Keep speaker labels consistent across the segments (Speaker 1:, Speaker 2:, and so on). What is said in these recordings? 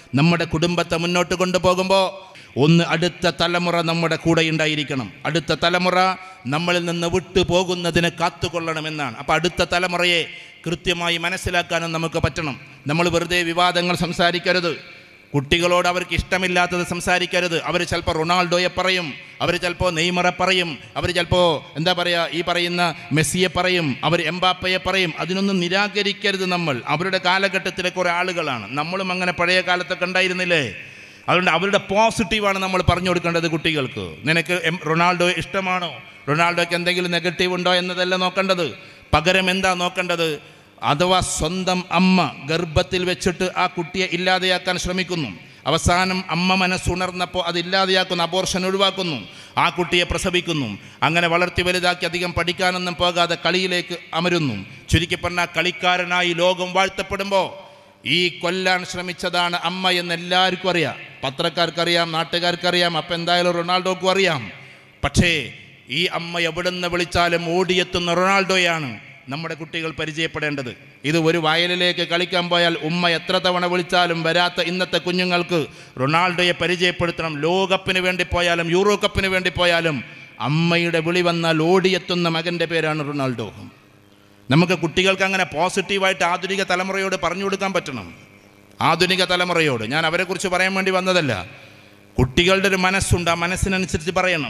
Speaker 1: നമ്മുടെ കുടുംബത്തെ മുന്നോട്ട് കൊണ്ടുപോകുമ്പോൾ ഒന്ന് അടുത്ത തലമുറ നമ്മുടെ കൂടെ ഉണ്ടായിരിക്കണം. അടുത്ത തലമുറ നമ്മളിൽ നിന്ന് വിട്ടു പോകുന്നതിനെ കാത്തുകൊള്ളണമെന്നാണ്. അപ്പോൾ അടുത്ത തലമുറയെ കൃത്യമായി മനസ്സിലാക്കാനും നമുക്ക് പറ്റണം. നമ്മൾ വെറുതെ വിവാദങ്ങൾ സംസാരിക്കരുത്. കുട്ടികളോട് അവർക്ക് ഇഷ്ടമില്ലാത്തത് സംസാരിക്കരുത്. അവർ ചിലപ്പോൾ റൊണാൾഡോയെ പറയും, അവർ ചിലപ്പോൾ നെയ്മറെ പറയും, അവർ ചിലപ്പോൾ എന്താ പറയുക, ഈ പറയുന്ന മെസ്സിയെ പറയും, അവർ എംബാപ്പയെ പറയും. അതിനൊന്നും നിരാകരിക്കരുത്. നമ്മൾ അവരുടെ കാലഘട്ടത്തിലെ കുറേ ആളുകളാണ്. നമ്മളും അങ്ങനെ പഴയ കാലത്തൊക്കെ ഉണ്ടായിരുന്നില്ലേ? അതുകൊണ്ട് അവരുടെ പോസിറ്റീവാണ് നമ്മൾ പറഞ്ഞു കൊടുക്കേണ്ടത് കുട്ടികൾക്ക്. നിനക്ക് റൊണാൾഡോ ഇഷ്ടമാണോ? റൊണാൾഡോയ്ക്ക് എന്തെങ്കിലും നെഗറ്റീവ് ഉണ്ടോ എന്നതല്ല നോക്കേണ്ടത്. പകരം എന്താ നോക്കേണ്ടത്? അഥവാ സ്വന്തം അമ്മ ഗർഭത്തിൽ വെച്ചിട്ട് ആ കുട്ടിയെ ഇല്ലാതെയാക്കാൻ ശ്രമിക്കുന്നു, അവസാനം അമ്മ മനസ്സുണർന്നപ്പോൾ അതില്ലാതെയാക്കുന്നു, അബോർഷൻ ഒഴിവാക്കുന്നു, ആ കുട്ടിയെ പ്രസവിക്കുന്നു. അങ്ങനെ വളർത്തി വലുതാക്കി അധികം പഠിക്കാനൊന്നും പോകാതെ കളിയിലേക്ക് അമരുന്നു. ചുരുക്കി പറഞ്ഞാൽ കളിക്കാരനായി ലോകം വാഴ്ത്തപ്പെടുമ്പോൾ ഈ കൊല്ലാൻ ശ്രമിച്ചതാണ് അമ്മ എന്ന് എല്ലാവർക്കും അറിയാം. പത്രക്കാർക്കറിയാം, നാട്ടുകാർക്കറിയാം, അപ്പം എന്തായാലും റൊണാൾഡോക്കും അറിയാം. പക്ഷേ ഈ അമ്മ എവിടുന്ന് വിളിച്ചാലും ഓടിയെത്തുന്ന റൊണാൾഡോയാണ് നമ്മുടെ കുട്ടികൾ പരിചയപ്പെടേണ്ടത്. ഇത് ഒരു വയലിലേക്ക് കളിക്കാൻ പോയാൽ ഉമ്മ എത്ര തവണ വിളിച്ചാലും വരാത്ത ഇന്നത്തെ കുഞ്ഞുങ്ങൾക്ക് റൊണാൾഡോയെ പരിചയപ്പെടുത്തണം. ലോകകപ്പിന് വേണ്ടി പോയാലും യൂറോ കപ്പിന് വേണ്ടി പോയാലും അമ്മയുടെ വിളി വന്നാൽ ഓടിയെത്തുന്ന മകൻ്റെ പേരാണ് റൊണാൾഡോ. നമുക്ക് കുട്ടികൾക്ക് അങ്ങനെ പോസിറ്റീവായിട്ട് ആധുനിക തലമുറയോട് പറഞ്ഞു കൊടുക്കാൻ പറ്റണം. ആധുനിക തലമുറയോട് ഞാൻ അവരെക്കുറിച്ച് പറയാൻ വേണ്ടി വന്നതല്ല. കുട്ടികളുടെ ഒരു മനസ്സുണ്ട്, ആ മനസ്സിനനുസരിച്ച് പറയണം.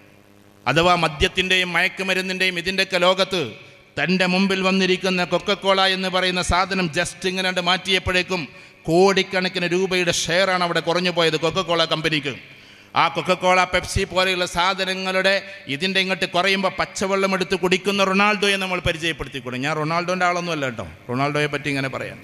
Speaker 1: അഥവാ മദ്യത്തിൻ്റെയും മയക്കുമരുന്നിൻ്റെയും ഇതിൻ്റെയൊക്കെ ലോകത്ത് തൻ്റെ മുമ്പിൽ വന്നിരിക്കുന്ന കൊക്കക്കോള എന്ന് പറയുന്ന സാധനം ജസ്റ്റ് ഇങ്ങനെ മാറ്റിയപ്പോഴേക്കും കോടിക്കണക്കിന് രൂപയുടെ ഷെയറാണ് അവിടെ കുറഞ്ഞു പോയത് കൊക്കക്കോള കമ്പനിക്ക്. ആ കൊക്കക്കോള, പെപ്സി പോലെയുള്ള സാധനങ്ങളുടെ ഇതിൻ്റെ ഇങ്ങോട്ട് കുറയുമ്പോൾ പച്ചവെള്ളം എടുത്ത് കുടിക്കുന്ന റൊണാൾഡോയെ നമ്മൾ പരിചയപ്പെടുത്തിക്കൂടെ. ഞാൻ റൊണാൾഡോൻ്റെ ആളൊന്നും അല്ല കേട്ടോ, റൊണാൾഡോയെ പറ്റി ഇങ്ങനെ പറയാം.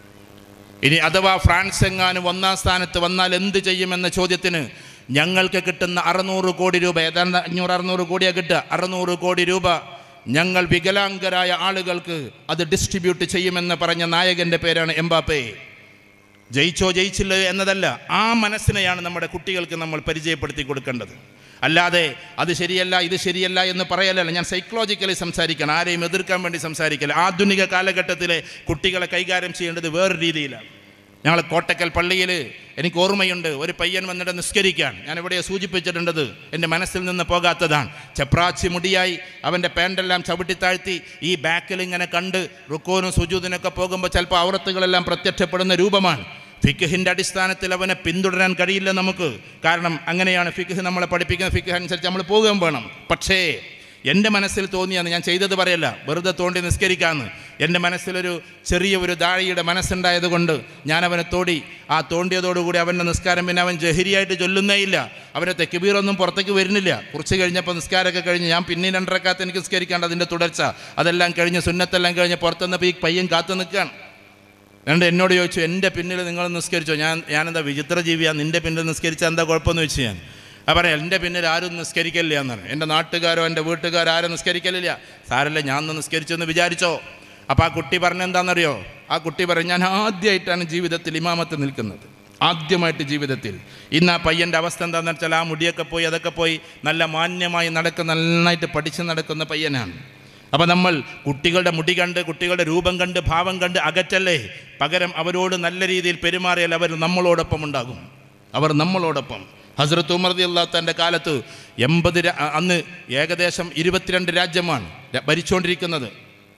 Speaker 1: ഇനി അഥവാ ഫ്രാൻസ് എങ്ങാനും 1-ാം സ്ഥാനത്ത് വന്നാൽ എന്ത് ചെയ്യുമെന്ന ചോദ്യത്തിന് ഞങ്ങൾക്ക് കിട്ടുന്ന 600 കോടി രൂപ, ഏതാണ്ട് 500-600 കോടിയാണ് കിട്ടുക, 600 കോടി രൂപ ഞങ്ങൾ വികലാംഗരായ ആളുകൾക്ക് അത് ഡിസ്ട്രിബ്യൂട്ട് ചെയ്യുമെന്ന് പറഞ്ഞ നായകൻ്റെ പേരാണ് എംബാപ്പെ. ജയിച്ചോ ജയിച്ചില്ല എന്നതല്ല, ആ മനസ്സിനെയാണ് നമ്മുടെ കുട്ടികൾക്ക് നമ്മൾ പരിചയപ്പെടുത്തി കൊടുക്കേണ്ടത്. അല്ലാതെ അത് ശരിയല്ല ഇത് ശരിയല്ല എന്ന് പറയലല്ല. ഞാൻ സൈക്കോളജിക്കലി സംസാരിക്കണം, ആരെയും എതിർക്കാൻ വേണ്ടി സംസാരിക്കല. ആധുനിക കാലഘട്ടത്തിലെ കുട്ടികളെ കൈകാര്യം ചെയ്യേണ്ടത് വേറൊരു രീതിയിലാണ്. ഞങ്ങൾ കോട്ടക്കൽ പള്ളിയിൽ എനിക്ക് ഓർമ്മയുണ്ട്, ഒരു പയ്യൻ വന്നിട്ട് നിസ്കരിക്കാൻ. ഞാൻ ഇവിടെ സൂചിപ്പിച്ചിട്ടുണ്ടത് എൻ്റെ മനസ്സിൽ നിന്ന് പോകാത്തതാണ്. ചെപ്രാച്ചി മുടിയായി അവൻ്റെ പാൻറ്റെല്ലാം ചവിട്ടിത്താഴ്ത്തി ഈ ബാക്കിൽ ഇങ്ങനെ കണ്ട് റുക്കോനും സുജൂദിനൊക്കെ പോകുമ്പോൾ ചിലപ്പോൾ ഔറത്തുകളെല്ലാം പ്രത്യക്ഷപ്പെടുന്ന രൂപമാണ്. ഫിഖ്ഹിൻ്റെ അടിസ്ഥാനത്തിൽ അവനെ പിന്തുടരാൻ കഴിയില്ല നമുക്ക്. കാരണം അങ്ങനെയാണ് ഫിഖ്ഹ് നമ്മളെ പഠിപ്പിക്കുന്ന. ഫിഖ്ഹ് അനുസരിച്ച് നമ്മൾ പോകുകയും വേണം. പക്ഷേ എൻ്റെ മനസ്സിൽ തോന്നിയാണ്, ഞാൻ ചെയ്തത് പറയല്ല, വെറുതെ തോണ്ടി നിസ്കരിക്കാമെന്ന്. എൻ്റെ മനസ്സിലൊരു ചെറിയൊരു ദാഴിയുടെ മനസ്സുണ്ടായതുകൊണ്ട് ഞാൻ അവനെ തോണ്ടി. ആ തോണ്ടിയതോടുകൂടി അവൻ്റെ നിസ്കാരം പിന്നെ അവൻ ജഹരിയായിട്ട് ചൊല്ലുന്നേ ഇല്ല. അവൻ്റെ തെക്കുബീറൊന്നും പുറത്തേക്ക് വരുന്നില്ല. കുറച്ച് കഴിഞ്ഞപ്പോൾ നിസ്കാരമൊക്കെ കഴിഞ്ഞ് ഞാൻ പിന്നെ 2 റക്അത്ത് എനിക്ക് നിസ്കരിക്കാണ്ട് അതിൻ്റെ തുടർച്ച അതെല്ലാം കഴിഞ്ഞ് സുന്നത്തെല്ലാം കഴിഞ്ഞ് പുറത്തുനിന്നപ്പോൾ ഈ പയ്യൻ കാത്തു നിൽക്കുകയാണ്. എന്നോട് ചോദിച്ചു, എൻ്റെ പിന്നിൽ നിങ്ങൾ നിസ്കരിച്ചോ? ഞാനെന്താ വിചിത്ര ജീവിയാണ്, നിൻ്റെ പിന്നിൽ നിസ്കരിച്ചാൽ എന്താ കുഴപ്പമെന്ന് വെച്ച് ഞാൻ പറയാം. എൻ്റെ പിന്നിൽ ആരും നിസ്കരിക്കലില്ല എന്നാണ്. എൻ്റെ നാട്ടുകാരോ എൻ്റെ വീട്ടുകാരോ ആരും നിസ്കരിക്കലില്ല. സാരല്ല, ഞാൻ നിസ്കരിച്ചെന്ന് വിചാരിച്ചോ? അപ്പോൾ ആ കുട്ടി പറഞ്ഞെന്താണെന്നറിയോ? ആ കുട്ടി പറയും, ഞാൻ ആദ്യമായിട്ടാണ് ജീവിതത്തിൽ ഇമാമത്ത് നിൽക്കുന്നത്, ആദ്യമായിട്ട് ജീവിതത്തിൽ. ഇന്ന് ആ പയ്യൻ്റെ അവസ്ഥ എന്താണെന്ന് വെച്ചാൽ ആ മുടിയൊക്കെ പോയി അതൊക്കെ പോയി നല്ല മാന്യമായി നടക്കുന്ന, നന്നായിട്ട് പഠിച്ച് നടക്കുന്ന പയ്യനാണ്. അപ്പോൾ നമ്മൾ കുട്ടികളുടെ മുടി കണ്ട്, കുട്ടികളുടെ രൂപം കണ്ട്, ഭാവം കണ്ട് അകറ്റല്ലേ. പകരം അവരോട് നല്ല രീതിയിൽ പെരുമാറിയാൽ അവർ നമ്മളോടൊപ്പം ഉണ്ടാകും. അവർ നമ്മളോടൊപ്പം. ഹസ്രത്ത് ഉമർ റളിയല്ലാഹു തൻ്റെ കാലത്ത് 80 അന്ന് ഏകദേശം 22 രാജ്യമാണ് ഭരിച്ചുകൊണ്ടിരിക്കുന്നത്.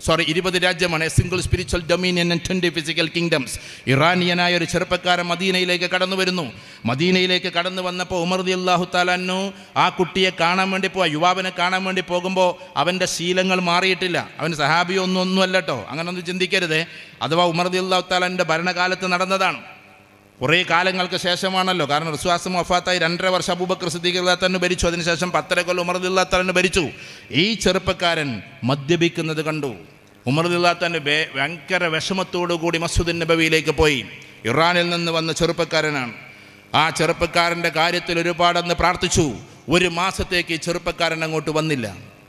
Speaker 1: 20 രാജ്യമാണ്. A single spiritual dominion and 20 physical kingdoms. ഇറാനിയനായ ഒരു ചെറുപ്പക്കാരൻ മദീനയിലേക്ക് കടന്നു വരുന്നു. മദീനയിലേക്ക് കടന്നു വന്നപ്പോൾ ഉമർ റളിയല്ലാഹു തആല അൻഹു ആ കുട്ടിയെ കാണാൻ വേണ്ടി യുവാവിനെ കാണാൻ വേണ്ടി പോകുമ്പോൾ അവൻ്റെ ശീലങ്ങൾ മാറിയിട്ടില്ല. അവൻ സഹാബിയോ ഒന്നുമല്ല കേട്ടോ, അങ്ങനൊന്നും ചിന്തിക്കരുതേ. അഥവാ ഉമർ റളിയല്ലാഹു തആലയുടെ ഭരണകാലത്ത് നടന്നതാണ്. കുറേ കാലങ്ങൾക്ക് ശേഷമാണല്ലോ. കാരണം റസൂൽ വഫാത്തായി 2.5 വർഷം അബൂബക്കർ സിദ്ദീഖ് റളിയല്ലാഹു അൻഹു ഭരിച്ചു. അതിനുശേഷം 10 കൊല്ലം ഉമർ റളിയല്ലാഹു തആല ഭരിച്ചു. ഈ ചെറുപ്പക്കാരൻ മദ്യപിക്കുന്നത് കണ്ടു. ഉമർ റളിയല്ലാഹു അൻഹു ഭയങ്കര വിഷമത്തോടു കൂടി മസ്ജിദുൻ നബവിയിലേക്ക് പോയി. ഇറാനിൽ നിന്ന് വന്ന ചെറുപ്പക്കാരനാണ്. ആ ചെറുപ്പക്കാരൻ്റെ കാര്യത്തിൽ ഒരുപാടന്ന് പ്രാർത്ഥിച്ചു. 1 മാസത്തേക്ക് ഈ ചെറുപ്പക്കാരൻ അങ്ങോട്ട് വന്നില്ല.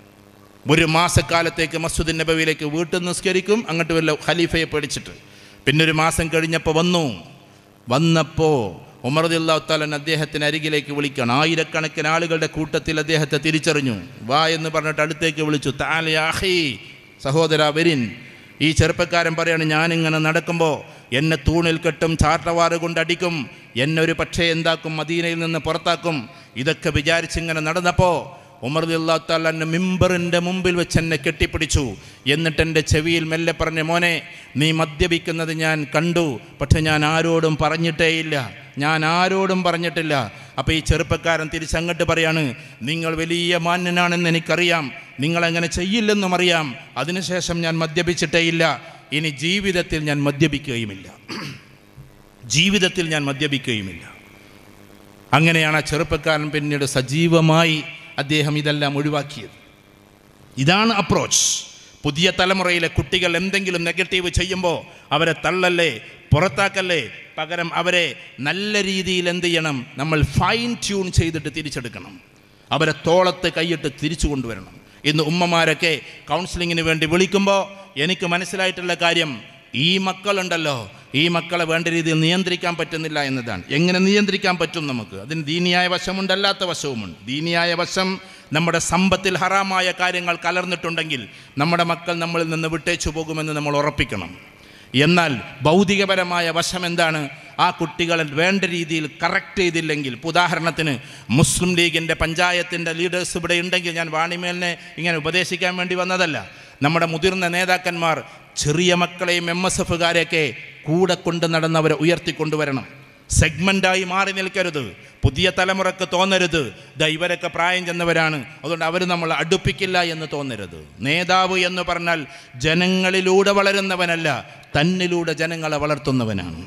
Speaker 1: 1 മാസക്കാലത്തേക്ക് മസ്ജിദുൻ നബവിയിലേക്ക് വീട്ടിൽ നിസ്കരിക്കും, അങ്ങോട്ട് വല്ല ഖലീഫയെ പേടിച്ചിട്ട്. പിന്നെ 1 മാസം കഴിഞ്ഞപ്പോൾ വന്നപ്പോൾ ഉമർ റളിയല്ലാഹു തആല അദ്ദേഹത്തിന് അരികിലേക്ക് വിളിക്കണം. ആയിരക്കണക്കിന് ആളുകളുടെ കൂട്ടത്തിൽ അദ്ദേഹത്തെ തിരിച്ചറിഞ്ഞു. വാ എന്ന് പറഞ്ഞിട്ട് അടുത്തേക്ക് വിളിച്ചു. തആല യാ അഖി, സഹോദരാ വരിൻ. ഈ ചെറുപ്പക്കാരൻ പറയാണ്, ഞാനിങ്ങനെ നടക്കുമ്പോൾ എന്നെ തൂണിൽ കെട്ടും, ചാട്ടവാറ് കൊണ്ടടിക്കും, എന്നെ ഒരു പക്ഷേ എന്താക്കും, മദീനയിൽ നിന്ന് പുറത്താക്കും. ഇതൊക്കെ വിചാരിച്ചിങ്ങനെ നടന്നപ്പോൾ ഉമർ റളിയല്ലാഹു തആല അൻഹു മിമ്പറിൻ്റെ മുമ്പിൽ വെച്ച് എന്നെ കെട്ടിപ്പിടിച്ചു. എന്നിട്ട് എൻ്റെ ചെവിയിൽ മെല്ലെ പറഞ്ഞു, മോനെ, നീ മദ്യപിക്കുന്നത് ഞാൻ കണ്ടു, പക്ഷെ ഞാൻ ആരോടും പറഞ്ഞിട്ടേയില്ല, ഞാൻ ആരോടും പറഞ്ഞിട്ടില്ല. അപ്പോൾ ഈ ചെറുപ്പക്കാരൻ തിരിച്ചങ്ങോട്ട് പറയാണ്, നിങ്ങൾ വലിയ മാന്യനാണെന്ന് എനിക്കറിയാം, നിങ്ങളങ്ങനെ ചെയ്യില്ലെന്നും അറിയാം, അതിനുശേഷം ഞാൻ മദ്യപിച്ചിട്ടേയില്ല, ഇനി ജീവിതത്തിൽ ഞാൻ മദ്യപിക്കുകയുമില്ല, ജീവിതത്തിൽ ഞാൻ മദ്യപിക്കുകയുമില്ല. അങ്ങനെയാണ് ആ ചെറുപ്പക്കാരൻ പിന്നീട് സജീവമായി അദ്ദേഹം ഇതെല്ലാം ഒഴിവാക്കിയത്. ഇതാണ് അപ്രോച്ച്. പുതിയ തലമുറയിലെ കുട്ടികൾ എന്തെങ്കിലും നെഗറ്റീവ് ചെയ്യുമ്പോൾ അവരെ തള്ളല്ലേ, പുറത്താക്കല്ലേ, പകരം അവരെ നല്ല രീതിയിൽ എന്ത് ചെയ്യണം, നമ്മൾ ഫൈൻ ട്യൂൺ ചെയ്തിട്ട് തിരിച്ചെടുക്കണം, അവരെ തോളത്ത് കൈയിട്ട് തിരിച്ചു കൊണ്ടുവരണം. ഇന്ന് ഉമ്മമാരൊക്കെ കൗൺസിലിങ്ങിന് വേണ്ടി വിളിക്കുമ്പോൾ എനിക്ക് മനസ്സിലായിട്ടുള്ള കാര്യം, ഈ മക്കളുണ്ടല്ലോ, ഈ മക്കളെ വേണ്ട രീതിയിൽ നിയന്ത്രിക്കാൻ പറ്റുന്നില്ല എന്നതാണ്. എങ്ങനെ നിയന്ത്രിക്കാൻ പറ്റും നമുക്ക്? അതിന് ദീനിയായ വശമുണ്ട്, അല്ലാത്ത വശവുമുണ്ട്. ദീനിയായ വശം, നമ്മുടെ സമ്പത്തിൽ ഹറാമായ കാര്യങ്ങൾ കലർന്നിട്ടുണ്ടെങ്കിൽ നമ്മുടെ മക്കൾ നമ്മളിൽ നിന്ന് വിട്ടേച്ചു പോകുമെന്ന് നമ്മൾ ഉറപ്പിക്കണം. എന്നാൽ ഭൗതികപരമായ വശം എന്താണ്? ആ കുട്ടികളെ വേണ്ട രീതിയിൽ കറക്റ്റ് ചെയ്തില്ലെങ്കിൽ, ഉദാഹരണത്തിന് മുസ്ലിം ലീഗിൻ്റെ പഞ്ചായത്തിൻ്റെ ലീഡേഴ്സ് ഇവിടെ ഉണ്ടെങ്കിൽ, ഞാൻ വാണിമേലിനെ ഇങ്ങനെ ഉപദേശിക്കാൻ വേണ്ടി വന്നതല്ല, നമ്മുടെ മുതിർന്ന നേതാക്കന്മാർ ചെറിയ മക്കളെയും MSFകാരെയൊക്കെ കൂടെ കൊണ്ട് നടന്നവരെ ഉയർത്തിക്കൊണ്ടുവരണം. സെഗ്മെൻ്റായി മാറി നിൽക്കരുത്. പുതിയ തലമുറക്ക് തോന്നരുത് ഇവരൊക്കെ പ്രായം ചെന്നവരാണ്, അതുകൊണ്ട് അവർ നമ്മൾ അടുപ്പിക്കില്ല എന്ന് തോന്നരുത്. നേതാവ് എന്ന് പറഞ്ഞാൽ ജനങ്ങളിലൂടെ വളരുന്നവനല്ല, തന്നിലൂടെ ജനങ്ങളെ വളർത്തുന്നവനാണ്.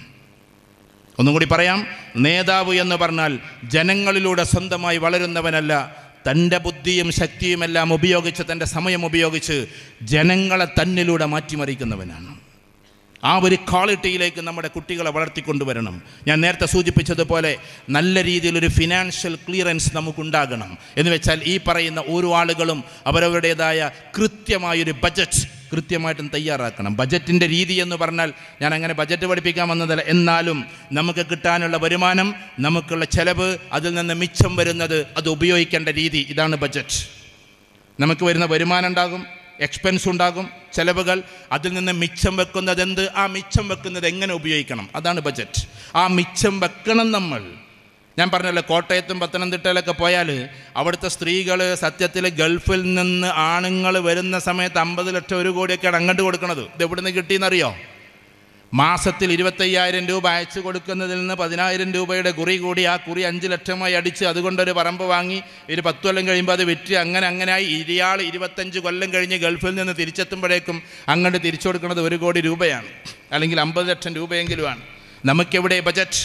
Speaker 1: ഒന്നും കൂടി പറയാം, നേതാവ് എന്ന് പറഞ്ഞാൽ ജനങ്ങളിലൂടെ സ്വന്തമായി വളരുന്നവനല്ല, തൻ്റെ ബുദ്ധിയും ശക്തിയുമെല്ലാം ഉപയോഗിച്ച്, തൻ്റെ സമയം ഉപയോഗിച്ച് ജനങ്ങളെ തന്നിലൂടെ മാറ്റിമറിക്കുന്നവനാണ്. ആ ഒരു ക്വാളിറ്റിയിലേക്ക് നമ്മുടെ കുട്ടികളെ വളർത്തിക്കൊണ്ടുവരണം. ഞാൻ നേരത്തെ സൂചിപ്പിച്ചതുപോലെ നല്ല രീതിയിലൊരു ഫിനാൻഷ്യൽ ക്ലിയറൻസ് നമുക്കുണ്ടാകണം. എന്ന് വെച്ചാൽ ഈ പറയുന്ന ഓരോ ആളുകളും അവരവരുടേതായ കൃത്യമായൊരു ബജറ്റ് കൃത്യമായിട്ടും തയ്യാറാക്കണം. ബജറ്റിൻ്റെ രീതി എന്ന് പറഞ്ഞാൽ ഞാൻ അങ്ങനെ ബജറ്റ് പഠിപ്പിക്കാൻ വന്നതല്ല, എന്നാലും നമുക്ക് കിട്ടാനുള്ള വരുമാനം, നമുക്കുള്ള ചെലവ്, അതിൽ നിന്ന് മിച്ചം വരുന്നത്, അത് ഉപയോഗിക്കേണ്ട രീതി, ഇതാണ് ബജറ്റ്. നമുക്ക് വരുന്ന വരുമാനം ഉണ്ടാകും, എക്സ്പെൻസ് ഉണ്ടാകും, ചെലവുകൾ, അതിൽ നിന്ന് മിച്ചം വെക്കുന്നത് എന്ത്, ആ മിച്ചം വെക്കുന്നത് എങ്ങനെ ഉപയോഗിക്കണം, അതാണ് ബജറ്റ്. ആ മിച്ചം വെക്കണം നമ്മൾ. ഞാൻ പറഞ്ഞല്ലോ, കോട്ടയത്തും പത്തനംതിട്ടയിലൊക്കെ പോയാൽ അവിടുത്തെ സ്ത്രീകൾ സത്യത്തിൽ ഗൾഫിൽ നിന്ന് ആണുങ്ങൾ വരുന്ന സമയത്ത് 50 ലക്ഷം 1 കോടിയൊക്കെയാണ് അങ്ങോട്ട് കൊടുക്കുന്നത്. ഇത് എവിടെ നിന്ന് കിട്ടിയെന്നറിയോ? മാസത്തിൽ 25,000 രൂപ അയച്ചു കൊടുക്കുന്നതിൽ നിന്ന് 10,000 രൂപയുടെ കുറി കൂടി ആ കുറി 5 ലക്ഷമായി അടിച്ച് അതുകൊണ്ടൊരു പറമ്പ് വാങ്ങി ഒരു 10 കൊല്ലം കഴിയുമ്പോൾ അത് വിറ്റ് അങ്ങനെയായി ഇയാൾ 25 കൊല്ലം കഴിഞ്ഞ് ഗൾഫിൽ നിന്ന് തിരിച്ചെത്തുമ്പോഴേക്കും അങ്ങോട്ട് തിരിച്ചു കൊടുക്കുന്നത് 1 കോടി രൂപയാണ്, അല്ലെങ്കിൽ 50 ലക്ഷം രൂപയെങ്കിലുമാണ്. നമുക്കെവിടെ ബജറ്റ്?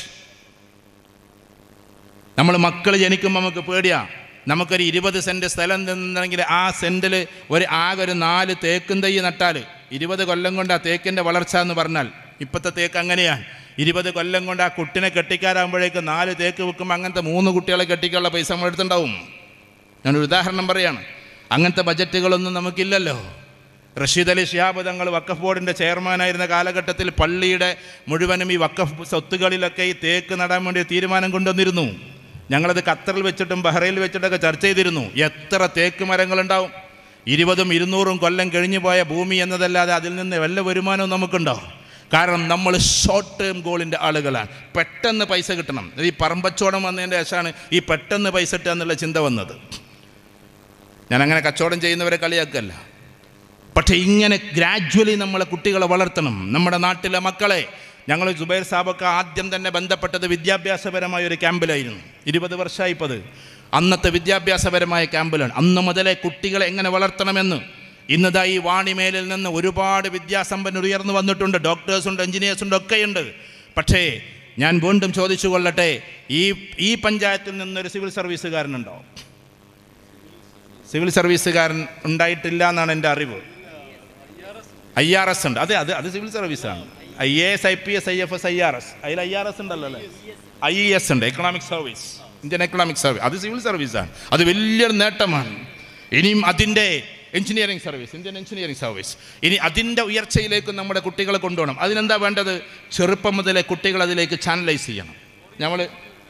Speaker 1: നമ്മൾ മക്കൾ ജനിക്കുമ്പോൾ നമുക്ക് പേടിയാണ്. നമുക്കൊരു 20 സെൻറ്റ് സ്ഥലം നിന്നെങ്കിൽ ആ സെൻറ്റിൽ ആകെ ഒരു 4 തേക്കും തൈ നട്ടാൽ 20 കൊല്ലം കൊണ്ട് ആ തേക്കിൻ്റെ വളർച്ച എന്ന് പറഞ്ഞാൽ, ഇപ്പോഴത്തെ തേക്ക് അങ്ങനെയാണ്, 20 കൊല്ലം കൊണ്ട് ആ കുട്ടിനെ കെട്ടിക്കാരാകുമ്പോഴേക്ക് 4 തേക്ക് വെക്കുമ്പോൾ അങ്ങനത്തെ 3 കുട്ടികളെ കെട്ടിക്കാനുള്ള പൈസ നമ്മൾ എടുത്തുണ്ടാവും. ഞാനൊരു ഉദാഹരണം പറയാണ്. അങ്ങനത്തെ ബജറ്റുകളൊന്നും നമുക്കില്ലല്ലോ. റഷീദ് അലി ശിഹാബ് തങ്ങൾ വഖഫ് ബോർഡിൻ്റെ ചെയർമാനായിരുന്ന കാലഘട്ടത്തിൽ പള്ളിയുടെ മുഴുവനും ഈ വഖഫ് സ്വത്തുകളിലൊക്കെ ഈ തേക്ക് നടാൻ വേണ്ടി തീരുമാനം കൊണ്ടുവന്നിരുന്നു. ഞങ്ങളത് ഖത്തറിൽ വെച്ചിട്ടും ബഹ്റൈനിൽ വെച്ചിട്ടൊക്കെ ചർച്ച ചെയ്തിരുന്നു. എത്ര തേക്ക് മരങ്ങളുണ്ടാവും? 20ഉം 200ഉം കൊല്ലം കഴിഞ്ഞു പോയ ഭൂമി എന്നതല്ലാതെ അതിൽ നിന്ന് വല്ല വരുമാനവും നമുക്കുണ്ടോ? കാരണം നമ്മൾ ഷോർട്ട് ടേം ഗോളിൻ്റെ ആളുകളാണ്. പെട്ടെന്ന് പൈസ കിട്ടണം. ഈ പറമ്പച്ചോടം വന്നതിൻ്റെ ശേഷമാണ് ഈ പെട്ടെന്ന് പൈസ ഇട്ടുക എന്നുള്ള ചിന്ത വന്നത്. ഞാനങ്ങനെ കച്ചവടം ചെയ്യുന്നവരെ കളിയാക്കല്ല, പക്ഷേ ഇങ്ങനെ ഗ്രാജ്വലി നമ്മളെ കുട്ടികളെ വളർത്തണം. നമ്മുടെ നാട്ടിലെ മക്കളെ, ഞങ്ങൾ സുബൈർ സാബൊക്കെ ആദ്യം തന്നെ ബന്ധപ്പെട്ടത് വിദ്യാഭ്യാസപരമായ ഒരു ക്യാമ്പിലായിരുന്നു. 20 വർഷമായിപ്പത്. അന്നത്തെ വിദ്യാഭ്യാസപരമായ ക്യാമ്പിലാണ്. അന്ന് മുതലേ കുട്ടികളെ എങ്ങനെ വളർത്തണമെന്ന് ഇന്നതാ ഈ വാണിമേലിൽ നിന്ന് ഒരുപാട് വിദ്യാസമ്പന്നർ ഉയർന്നു വന്നിട്ടുണ്ട്. ഡോക്ടേഴ്സുണ്ട്, എഞ്ചിനീയേഴ്സുണ്ട്, ഒക്കെയുണ്ട്. പക്ഷേ ഞാൻ വീണ്ടും ചോദിച്ചു കൊള്ളട്ടെ, ഈ പഞ്ചായത്തിൽ നിന്നൊരു സിവിൽ സർവീസുകാരനുണ്ടോ? സിവിൽ സർവീസുകാരൻ ഉണ്ടായിട്ടില്ല എന്നാണ് എൻ്റെ അറിവ്. IRS ഉണ്ട്. അത് സിവിൽ സർവീസാണ്. IAS, IPS, IFS, IRS. അതിൽ IRS ഉണ്ടല്ലോ അല്ലേ? IES ഉണ്ട്, economic service, Indian economic service. അത് സിവിൽ സർവീസാണ്. അത് വലിയൊരു നേട്ടമാണ്. ഇനിയും അതിൻ്റെ engineering service, Indian engineering service, ഇനി അതിൻ്റെ ഉയർച്ചയിലേക്ക് നമ്മുടെ കുട്ടികളെ കൊണ്ടുപോകണം. അതിനെന്താ വേണ്ടത്? ചെറുപ്പം മുതലേ കുട്ടികൾ അതിലേക്ക് ചാനലൈസ് ചെയ്യണം. നമ്മൾ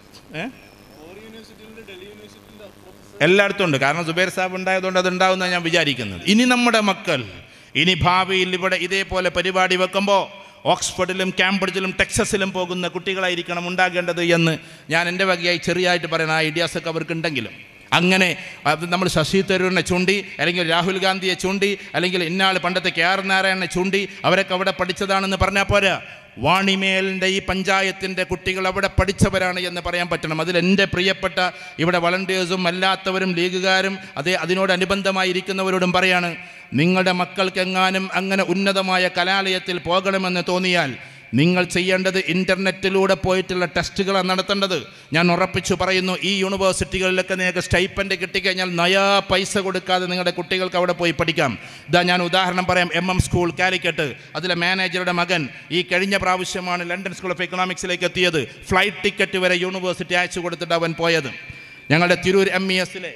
Speaker 1: എല്ലായിടത്തും ഉണ്ട്. കാരണം സുബൈർ സാബ് ഉണ്ടായതുകൊണ്ട് അത് ഉണ്ടാവുമെന്നാണ് ഞാൻ വിചാരിക്കുന്നത്. ഇനി നമ്മുടെ മക്കൾ, ഇനി ഭാവിയിൽ ഇവിടെ ഇതേപോലെ പരിപാടി വെക്കുമ്പോൾ ഓക്സ്ഫോർഡിലും കാംബ്രിഡ്ജിലും ടെക്സസിലും പോകുന്ന കുട്ടികളായിരിക്കണം ഉണ്ടാകേണ്ടത് എന്ന് ഞാൻ എൻ്റെ വകയായി ചെറിയായിട്ട് പറയുന്ന ആ ഐഡിയാസൊക്കെ അവർക്കുണ്ടെങ്കിലും, അങ്ങനെ നമ്മൾ ശശി തരൂരിനെ ചൂണ്ടി, അല്ലെങ്കിൽ രാഹുൽ ഗാന്ധിയെ ചൂണ്ടി, അല്ലെങ്കിൽ ഇന്നാൾ പണ്ടത്തെ കെ ആർ നാരായണനെ ചൂണ്ടി അവരൊക്കെ അവിടെ പഠിച്ചതാണെന്ന് പറഞ്ഞാൽ പോരാ. വാണിമേലിൻ്റെ ഈ പഞ്ചായത്തിൻ്റെ കുട്ടികൾ അവിടെ പഠിച്ചവരാണ് എന്ന് പറയാൻ പറ്റണം. അതിൽ എൻ്റെ പ്രിയപ്പെട്ട ഇവിടെ വളണ്ടിയേഴ്സും അല്ലാത്തവരും ലീഗുകാരും അതിനോടനുബന്ധമായിരിക്കുന്നവരോടും പറയാണ്, നിങ്ങളുടെ മക്കൾക്കെങ്ങാനും അങ്ങനെ ഉന്നതമായ കലാലയത്തിൽ പോകണമെന്ന് തോന്നിയാൽ നിങ്ങൾ ചെയ്യേണ്ടത് ഇൻ്റർനെറ്റിലൂടെ പോയിട്ടുള്ള ടെസ്റ്റുകളാണ് നടത്തേണ്ടത്. ഞാൻ ഉറപ്പിച്ചു പറയുന്നു, ഈ യൂണിവേഴ്സിറ്റികളിലൊക്കെ നിങ്ങൾക്ക് സ്റ്റൈപ്പൻഡ് കിട്ടിക്കഴിഞ്ഞാൽ നയാ പൈസ കൊടുക്കാതെ നിങ്ങളുടെ കുട്ടികൾക്ക് അവിടെ പോയി പഠിക്കാം. ഇതാ ഞാൻ ഉദാഹരണം പറയാം. MM സ്കൂൾ കാലിക്കറ്റ്, അതിലെ മാനേജറുടെ മകൻ ഈ കഴിഞ്ഞ പ്രാവശ്യമാണ് ലണ്ടൻ സ്കൂൾ ഓഫ് എക്കണോമിക്സിലേക്ക് എത്തിയത്. ഫ്ലൈറ്റ് ടിക്കറ്റ് വരെ യൂണിവേഴ്സിറ്റി അയച്ചു കൊടുത്തിട്ട് അവൻ പോയത്. ഞങ്ങളുടെ തിരൂർ MESലെ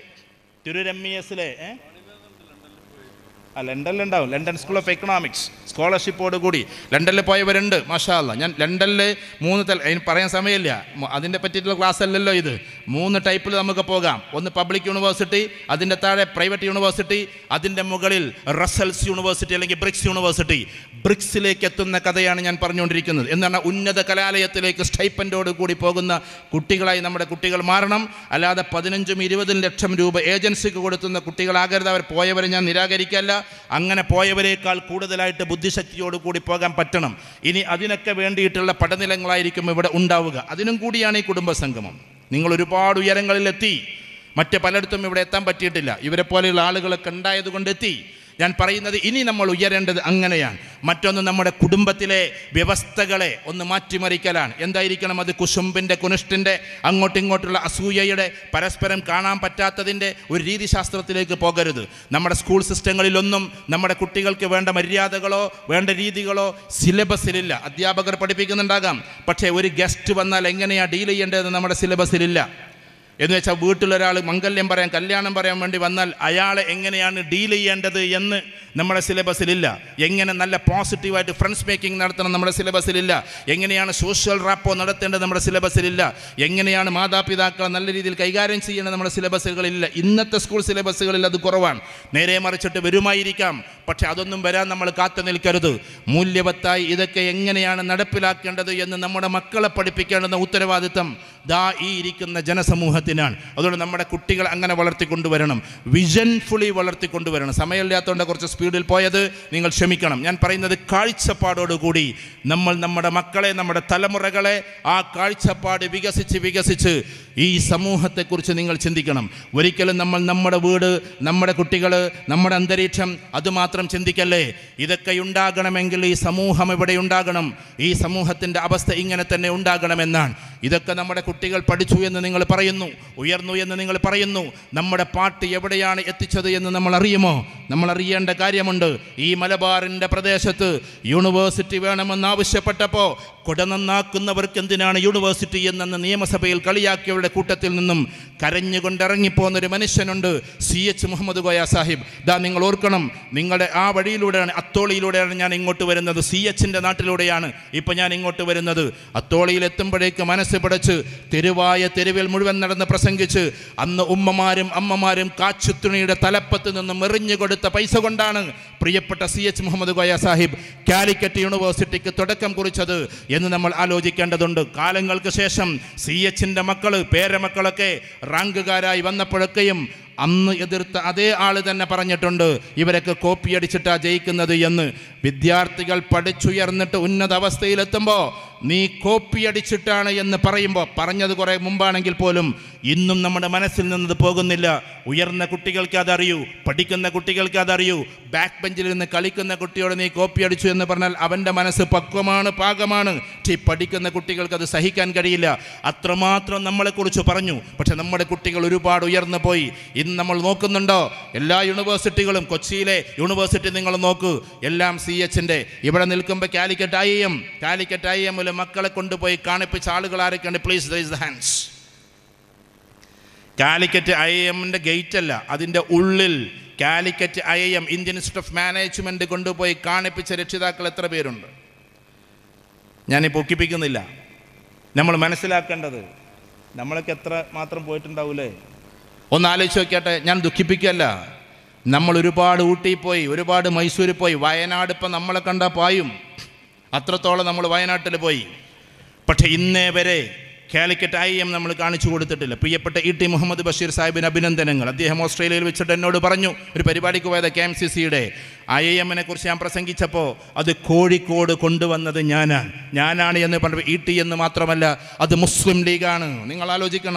Speaker 1: ലണ്ടനിലുണ്ടാവും, ലണ്ടൻ സ്കൂൾ ഓഫ് എക്കണോമിക്സ് സ്കോളർഷിപ്പോട് കൂടി ലണ്ടനിൽ പോയവരുണ്ട്. മാഷാ അല്ലാ. ഞാൻ ലണ്ടനിൽ 3 അതിന് പറയാൻ സമയമില്ല, അതിനെ പറ്റിയിട്ടുള്ള ക്ലാസ് അല്ലല്ലോ ഇത്. 3 ടൈപ്പിൽ നമുക്ക് പോകാം. ഒന്ന് പബ്ലിക് യൂണിവേഴ്സിറ്റി, അതിൻ്റെ താഴെ പ്രൈവറ്റ് യൂണിവേഴ്സിറ്റി, അതിൻ്റെ മുകളിൽ റസൽസ് യൂണിവേഴ്സിറ്റി അല്ലെങ്കിൽ ബ്രിക്സ് യൂണിവേഴ്സിറ്റി. ബ്രിക്സിലേക്ക് എത്തുന്ന കഥയാണ് ഞാൻ പറഞ്ഞുകൊണ്ടിരിക്കുന്നത്. എന്താണ്, ഉന്നത കലാലയത്തിലേക്ക് സ്റ്റൈപ്പൻഡോട് കൂടി പോകുന്ന കുട്ടികളായി നമ്മുടെ കുട്ടികൾ മാറണം. അല്ലാതെ 15-20 ലക്ഷം രൂപ ഏജൻസിക്ക് കൊടുത്തുന്ന കുട്ടികളാകരുത്. അവർ പോയവരെ ഞാൻ നിരാകരിക്കല്ല. അങ്ങനെ പോയവരേക്കാൾ കൂടുതലായിട്ട് ബുദ്ധിശക്തിയോട് കൂടി പോകാൻ പറ്റണം. ഇനി അതിനൊക്കെ വേണ്ടിയിട്ടുള്ള പഠനനിലങ്ങളായിരിക്കും ഇവിടെ ഉണ്ടാവുക. അതിനും കൂടിയാണ് ഈ കുടുംബസംഗമം. നിങ്ങൾ ഒരുപാട് ഉയരങ്ങളിലെത്തി, മറ്റ് പലയിടത്തും ഇവിടെ എത്താൻ പറ്റിയിട്ടില്ല. ഇവരെ പോലെയുള്ള ആളുകളൊക്കെ ഉണ്ടായതുകൊണ്ട് എത്തി. ഞാൻ പറയുന്നത് ഇനി നമ്മൾ ഉയരേണ്ടത് അങ്ങനെയാണ്. മറ്റൊന്ന്, നമ്മുടെ കുടുംബത്തിലെ വ്യവസ്ഥകളെ ഒന്ന് മാറ്റിമറിക്കലാണ്. എന്തായിരിക്കണം അത്? കുശുമ്പിൻ്റെ, കുനിഷ്ടിൻ്റെ, അങ്ങോട്ടിങ്ങോട്ടുള്ള അസൂയയുടെ, പരസ്പരം കാണാൻ പറ്റാത്തതിൻ്റെ ഒരു രീതിശാസ്ത്രത്തിലേക്ക് പോകരുത്. നമ്മുടെ സ്കൂൾ സിസ്റ്റങ്ങളിലൊന്നും നമ്മുടെ കുട്ടികൾക്ക് വേണ്ട മര്യാദകളോ വേണ്ട രീതികളോ സിലബസിലില്ല. അധ്യാപകർ പഠിപ്പിക്കുന്നുണ്ടാകാം, പക്ഷേ ഒരു ഗസ്റ്റ് വന്നാൽ എങ്ങനെയാണ് ഡീൽ ചെയ്യേണ്ടതെന്ന് നമ്മുടെ സിലബസിലില്ല. എന്ന് വെച്ചാൽ വീട്ടിലൊരാൾ മംഗല്യം പറയാൻ, കല്യാണം പറയാൻ വേണ്ടി വന്നാൽ അയാളെ എങ്ങനെയാണ് ഡീൽ ചെയ്യേണ്ടത് എന്ന് നമ്മുടെ സിലബസിലില്ല. എങ്ങനെ നല്ല പോസിറ്റീവായിട്ട് ഫ്രണ്ട്സ് മേക്കിംഗ് നടത്തണം നമ്മുടെ സിലബസിലില്ല. എങ്ങനെയാണ് സോഷ്യൽ റാപ്പോ നടത്തേണ്ടത് നമ്മുടെ സിലബസിലില്ല. എങ്ങനെയാണ് മാതാപിതാക്കളെ നല്ല രീതിയിൽ കൈകാര്യം ചെയ്യേണ്ടത് നമ്മുടെ സിലബസുകളിലില്ല. ഇന്നത്തെ സ്കൂൾ സിലബസുകളിൽ അത് കുറവാണ്. നേരെ മറിച്ചിട്ട് വരുമായിരിക്കാം, പക്ഷെ അതൊന്നും വരാൻ നമ്മൾ കാത്തു നിൽക്കരുത്. മൂല്യവത്തായി ഇതൊക്കെ എങ്ങനെയാണ് നടപ്പിലാക്കേണ്ടത് എന്ന് നമ്മുടെ മക്കളെ പഠിപ്പിക്കേണ്ടുന്ന ഉത്തരവാദിത്തം ദാ ഈ ഇരിക്കുന്ന ജനസമൂഹത്തിനാണ്. അതുകൊണ്ട് നമ്മുടെ കുട്ടികൾ അങ്ങനെ വളർത്തിക്കൊണ്ടുവരണം, വിഷൻഫുള്ളി വളർത്തിക്കൊണ്ടുവരണം. സമയമില്ലാത്തതുകൊണ്ട് കുറച്ച് സ്പീഡിൽ പോയത് നിങ്ങൾ ക്ഷമിക്കണം. ഞാൻ പറയുന്നത് കാഴ്ചപ്പാടോടുകൂടി നമ്മൾ നമ്മുടെ മക്കളെ, നമ്മുടെ തലമുറകളെ ആ കാഴ്ചപ്പാട് വികസിച്ച് ഈ സമൂഹത്തെക്കുറിച്ച് നിങ്ങൾ ചിന്തിക്കണം. ഒരിക്കലും നമ്മൾ നമ്മുടെ വീട്, നമ്മുടെ കുട്ടികൾ, നമ്മുടെ അന്തരീക്ഷം അതുമാത്രം ചിന്തിക്കല്ലേ. ഇതൊക്കെ ഉണ്ടാകണമെങ്കിൽ ഈ സമൂഹം ഇവിടെ ഉണ്ടാകണം, ഈ സമൂഹത്തിൻ്റെ അവസ്ഥ ഇങ്ങനെ തന്നെ ഉണ്ടാകണമെന്നാണ്. ഇതൊക്കെ നമ്മുടെ കുട്ടികൾ പഠിച്ചു എന്ന് നിങ്ങൾ പറയുന്നു, ഉയർന്നു എന്ന് നിങ്ങൾ പറയുന്നു. നമ്മുടെ പാട്ട് എവിടെയാണ് എത്തിച്ചത് എന്ന് നമ്മൾ അറിയുമോ? നമ്മൾ അറിയേണ്ട കാര്യമുണ്ട്. ഈ മലബാറിൻ്റെ പ്രദേശത്ത് യൂണിവേഴ്സിറ്റി വേണമെന്ന് ആവശ്യപ്പെട്ടപ്പോൾ കൊട നന്നാക്കുന്നവർക്ക് എന്തിനാണ് യൂണിവേഴ്സിറ്റി എന്ന നിയമസഭയിൽ കളിയാക്കിയവരുടെ കൂട്ടത്തിൽ നിന്നും കരഞ്ഞുകൊണ്ടിറങ്ങിപ്പോന്നൊരു മനുഷ്യനുണ്ട്, CH മുഹമ്മദ് കോയ സാഹിബ്. ദാ നിങ്ങൾ ഓർക്കണം, നിങ്ങളുടെ ആ വഴിയിലൂടെയാണ്, അത്തോളിയിലൂടെയാണ് ഞാൻ ഇങ്ങോട്ട് വരുന്നത്. CHൻ്റെ നാട്ടിലൂടെയാണ് ഇപ്പം ഞാൻ ഇങ്ങോട്ട് വരുന്നത്. അത്തോളിയിൽ എത്തുമ്പോഴേക്ക് മനസ്സ് പിടച്ച് തെരുവിൽ മുഴുവൻ നടന്ന് പ്രസംഗിച്ച് അന്ന് ഉമ്മമാരും അമ്മമാരും കാച്ചുത്തുണിയുടെ തലപ്പത്ത് നിന്നും എറിഞ്ഞു കൊടുത്ത പൈസ കൊണ്ടാണ് പ്രിയപ്പെട്ട CH മുഹമ്മദ് കോയ സാഹിബ് കാലിക്കറ്റ് യൂണിവേഴ്സിറ്റിക്ക് തുടക്കം കുറിച്ചത് എന്ന് നമ്മൾ ആലോചിക്കേണ്ടതുണ്ട്. കാലങ്ങൾക്ക് ശേഷം CHൻ്റെ മക്കൾ, പേരമക്കളൊക്കെ റാങ്കുകാരായി വന്നപ്പോഴൊക്കെയും അന്ന് എതിർത്ത അതേ ആൾ തന്നെ പറഞ്ഞിട്ടുണ്ട്, ഇവരൊക്കെ കോപ്പി അടിച്ചിട്ടാണ് ജയിക്കുന്നത് എന്ന്. വിദ്യാർത്ഥികൾ പഠിച്ചുയർന്നിട്ട് ഉന്നത അവസ്ഥയിലെത്തുമ്പോൾ നീ കോപ്പി അടിച്ചിട്ടാണ് എന്ന് പറയുമ്പോൾ, പറഞ്ഞത് കുറേ മുമ്പാണെങ്കിൽ പോലും ഇന്നും നമ്മുടെ മനസ്സിൽ നിന്നത് പോകുന്നില്ല. ഉയർന്ന കുട്ടികൾക്ക് അതറിയൂ, പഠിക്കുന്ന കുട്ടികൾക്ക് അതറിയൂ. ബാക്ക് ബെഞ്ചിൽ നിന്ന് കളിക്കുന്ന കുട്ടിയോട് നീ കോപ്പി അടിച്ചു എന്ന് പറഞ്ഞാൽ അവൻ്റെ മനസ്സ് പക്വമാണ്, പാകമാണ്. പക്ഷേ പഠിക്കുന്ന കുട്ടികൾക്ക് അത് സഹിക്കാൻ കഴിയില്ല. അത്രമാത്രം നമ്മളെക്കുറിച്ച് പറഞ്ഞു. പക്ഷെ നമ്മുടെ കുട്ടികൾ ഒരുപാട് ഉയർന്നു പോയി. ഇന്ന് നമ്മൾ നോക്കുന്നുണ്ടോ? എല്ലാ യൂണിവേഴ്സിറ്റികളും, കൊച്ചിയിലെ യൂണിവേഴ്സിറ്റി നിങ്ങൾ നോക്കൂ, എല്ലാം CHൻ്റെ. ഇവിടെ നിൽക്കുമ്പോൾ കാലിക്കറ്റ് IIM മക്കളെ കൊണ്ടുപോയി കാണിപ്പിച്ച ആളുകൾ ആരൊക്കെയാണ്? Please raise the hands. Calicut IIMൻ്റെ ഗേറ്റ് അല്ല, അതിൻ്റെ ഉള്ളിൽ Calicut IIM Indian institute of management കൊണ്ടുപോയി കാണിപ്പിച്ച രക്ഷിതാക്കൾ എത്ര പേരുണ്ട്? ഞാനിപ്പോൾ ഒക്കിപ്പിക്കുന്നില്ല. നമ്മൾ മനസ്സിലാക്കേണ്ടത്, നമ്മളൊക്കെ എത്ര മാത്രം പോയിട്ടുണ്ടാവൂലേ? ഒന്ന് ആലോചിച്ച് നോക്കിയാട്ടെ. ഞാൻ ദുഃഖിപ്പിക്കല്ല. നമ്മൾ ഒരുപാട് ഊട്ടി പോയി, ഒരുപാട് മൈസൂരിൽ പോയി, വയനാട് ഇപ്പം നമ്മളെ കണ്ടാൽ പായും. അത്രത്തോളം നമ്മൾ വയനാട്ടിൽ പോയി. പക്ഷേ ഇന്നേ വരെ കാലിക്കറ്റ് IIM നമ്മൾ കാണിച്ചു കൊടുത്തിട്ടില്ല. പ്രിയപ്പെട്ട ET മുഹമ്മദ് ബഷീർ സാഹിബിന് അഭിനന്ദനങ്ങൾ. അദ്ദേഹം ഓസ്ട്രേലിയയിൽ വെച്ചിട്ട് എന്നോട് പറഞ്ഞു, ഒരു പരിപാടിക്ക് പോയത് KMCCയുടെ IIM-നെ കുറിച്ച് ഞാൻ പ്രസംഗിച്ചപ്പോൾ, അത് കോഴിക്കോട് കൊണ്ടുവന്നത് ഞാനാണ് എന്ന് പറഞ്ഞപ്പോൾ ET എന്ന് മാത്രമല്ല, അത് മുസ്ലിം ലീഗാണ്. നമ്മൾ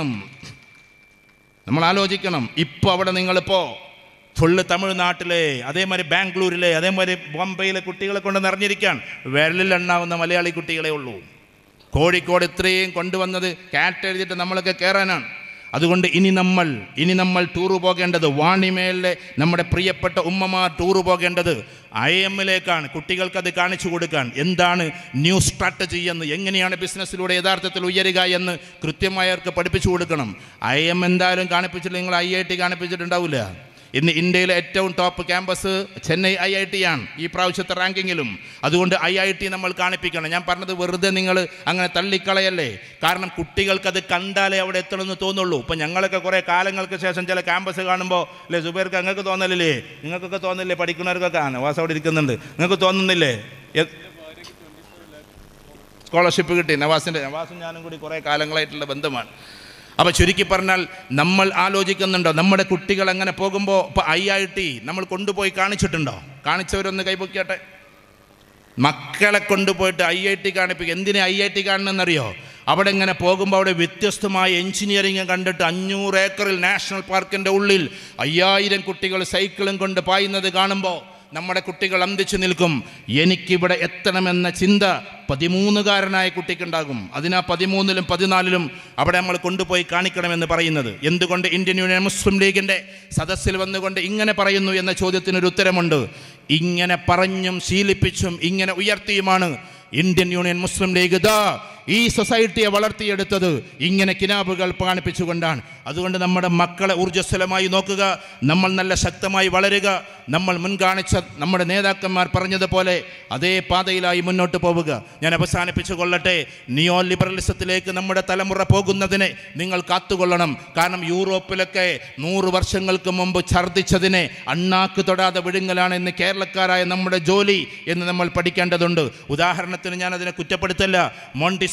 Speaker 1: ആലോചിക്കണം. ഇപ്പോൾ അവിടെ നിങ്ങളിപ്പോൾ ഫുള്ള് തമിഴ്നാട്ടിലെ, അതേമാതിരി ബാംഗ്ലൂരിലെ, അതേമാതിരി ബോംബെയിലെ കുട്ടികളെ കൊണ്ട് നിറഞ്ഞിരിക്കാൻ വിരലിലെണ്ണാവുന്ന മലയാളി കുട്ടികളെ ഉള്ളൂ. കോഴിക്കോട് ഇത്രയും കൊണ്ടുവന്നത് കാറ്റ് എഴുതിയിട്ട് നമ്മളൊക്കെ കയറാനാണ്. അതുകൊണ്ട് ഇനി നമ്മൾ ടൂറ് പോകേണ്ടത്, വാണിമേലിലെ നമ്മുടെ പ്രിയപ്പെട്ട ഉമ്മമാർ ടൂറ് പോകേണ്ടത് IIM-ലേക്കാണ്. കുട്ടികൾക്കത് കാണിച്ചു കൊടുക്കാൻ എന്താണ് ന്യൂ സ്ട്രാറ്റജി എന്ന്, എങ്ങനെയാണ് ബിസിനസ്സിലൂടെ യഥാർത്ഥത്തിൽ ഉയരുക എന്ന് കൃത്യമായി അവർക്ക് പഠിപ്പിച്ചു കൊടുക്കണം. IIM എന്തായാലും കാണിപ്പിച്ചിട്ട് നിങ്ങൾ IIT കാണിപ്പിച്ചിട്ടുണ്ടാവില്ല. ഇന്ന് ഇന്ത്യയിലെ ഏറ്റവും ടോപ്പ് ക്യാമ്പസ് ചെന്നൈ IIT ആണ് ഈ പ്രാവശ്യത്തെ റാങ്കിങ്ങിലും. അതുകൊണ്ട് IIT നമ്മൾ കാണിപ്പിക്കണം. ഞാൻ പറഞ്ഞത് വെറുതെ നിങ്ങൾ അങ്ങനെ തള്ളിക്കളയല്ലേ. കാരണം കുട്ടികൾക്കത് കണ്ടാലേ അവിടെ എത്തണമെന്ന് തോന്നുള്ളൂ. ഇപ്പം ഞങ്ങളൊക്കെ കുറേ കാലങ്ങൾക്ക് ശേഷം ചില ക്യാമ്പസ് കാണുമ്പോൾ അല്ലേ സുബൈർക്ക് നിങ്ങൾക്ക് തോന്നലില്ലേ? നിങ്ങൾക്കൊക്കെ തോന്നില്ലേ? പഠിക്കുന്നവർക്കൊക്കെ ആണ് വാസം അവിടെ ഇരിക്കുന്നുണ്ട്. നിങ്ങൾക്ക് തോന്നുന്നില്ലേ? സ്കോളർഷിപ്പ് കിട്ടി. നവാസും ഞാനും കൂടി കുറേ കാലങ്ങളായിട്ടുള്ള ബന്ധമാണ്. അപ്പോൾ ചുരുക്കി പറഞ്ഞാൽ നമ്മൾ ആലോചിക്കുന്നുണ്ടോ നമ്മുടെ കുട്ടികൾ അങ്ങനെ പോകുമ്പോൾ? ഇപ്പോൾ IIT നമ്മൾ കൊണ്ടുപോയി കാണിച്ചിട്ടുണ്ടോ? കാണിച്ചവരൊന്ന് കൈപൊക്കിയാട്ടെ. മക്കളെ കൊണ്ടുപോയിട്ട് IIT കാണിപ്പിക്കുക. എന്തിനാ IIT കാണണമെന്നറിയോ? അവിടെ ഇങ്ങനെ പോകുമ്പോൾ അവിടെ വ്യത്യസ്തമായ എഞ്ചിനീയറിംഗ് കണ്ടിട്ട് 500 ഏക്കറിൽ നാഷണൽ പാർക്കിൻ്റെ ഉള്ളിൽ 5000 കുട്ടികൾ സൈക്കിളും കൊണ്ട് പായുന്നത് കാണുമ്പോൾ നമ്മുടെ കുട്ടികൾ അന്തിച്ചു നിൽക്കും. എനിക്കിവിടെ എത്തണമെന്ന ചിന്ത 13കാരനായ കുട്ടിക്കുണ്ടാകും. അതിനാ 13ലും 14ലും അവിടെ നമ്മൾ കൊണ്ടുപോയി കാണിക്കണമെന്ന് പറയുന്നത്. എന്തുകൊണ്ട് ഇന്ത്യൻ യൂണിയൻ മുസ്ലിം ലീഗിൻ്റെ സദസ്സിൽ വന്നുകൊണ്ട് ഇങ്ങനെ പറയുന്നു എന്ന ചോദ്യത്തിനൊരു ഉത്തരമുണ്ട്. ഇങ്ങനെ പറഞ്ഞും ശീലിപ്പിച്ചും ഇങ്ങനെ ഉയർത്തിയുമാണ് ഇന്ത്യൻ യൂണിയൻ മുസ്ലിം ലീഗ് ഈ സൊസൈറ്റിയെ വളർത്തിയെടുത്തത്. ഇങ്ങനെ കിനാബുകൾ കാണിപ്പിച്ചുകൊണ്ടാണ്. അതുകൊണ്ട് നമ്മുടെ മക്കളെ ഊർജ്ജസ്വലമായി നോക്കുക, നമ്മൾ നല്ല ശക്തമായി വളരുക, നമ്മൾ മുൻകാണിച്ച നമ്മുടെ നേതാക്കന്മാർ പറഞ്ഞതുപോലെ അതേ പാതയിലായി മുന്നോട്ട് പോവുക. ഞാൻ അവസാനിപ്പിച്ചു കൊള്ളട്ടെ. നിയോ ലിബറലിസത്തിലേക്ക് നമ്മുടെ തലമുറ പോകുന്നതിനെ നിങ്ങൾ കാത്തുകൊള്ളണം. കാരണം യൂറോപ്പിലൊക്കെ 100 വർഷങ്ങൾക്ക് മുമ്പ് ഛർദ്ദിച്ചതിനെ അണ്ണാക്ക് തൊടാതെ വിഴുങ്ങലാണ് ഇന്ന് കേരളക്കാരായ നമ്മുടെ ജോലി എന്ന് നമ്മൾ പഠിക്കേണ്ടതുണ്ട്. ഉദാഹരണത്തിന് ഞാൻ അതിനെ കുറ്റപ്പെടുത്തല്ല. മോണ്ടിസോറി